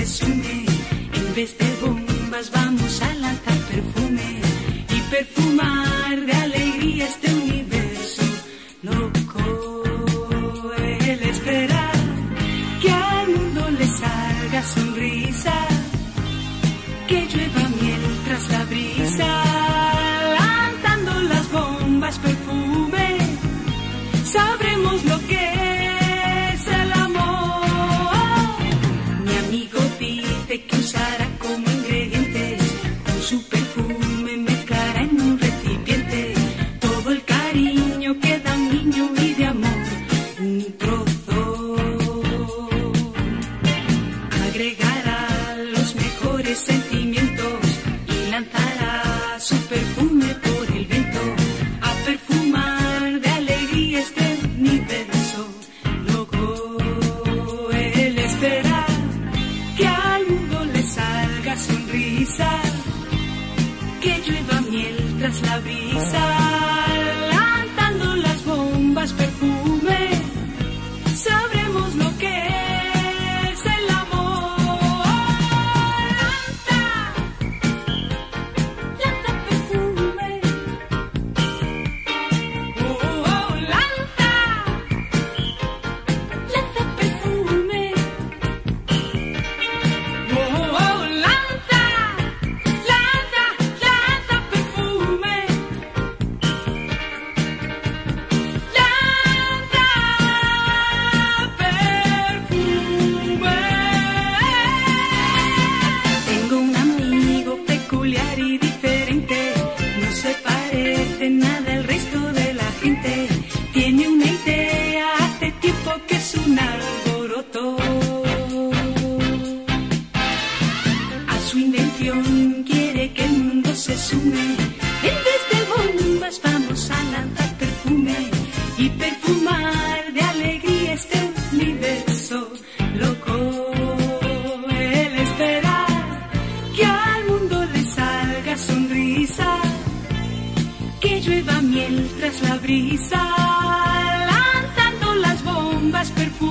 presume. En vez de bombas vamos a lanzar perfume y perfumar de alegría este universo loco. El esperar que al mundo le salga sonrisa, que llueva miel tras la brisa, lanzando las bombas perfume, sabremos lo que es el amor. Mi amigo dice que usará como ingredientes con su perfume mezclará en un recipiente todo el cariño que da un niño y de amor un trozo. Agregará los mejores sentimientos y lanzará su perfume por el viento a perfumar de alegría este universo loco. El esperar que al mundo le salga sonrisa, que llueva miel tras la brisa, lanzando las bombas perfume, sabremos lo que es el amor. Lanza perfume, oh, oh, lanza perfume, oh, oh, lanza perfume, perfume. Tengo un amigo peculiar y diferente, no se parece nada al resto de la gente. Tiene una idea, hace tiempo que es un alboroto. A su invención quiere que el mundo se sume. En vez de bombas vamos a lanzar perfume y perfumar de alegría este universo loco. El esperar que al mundo le salga sonrisa, que llueva miel tras la brisa, lanzando las bombas perfume.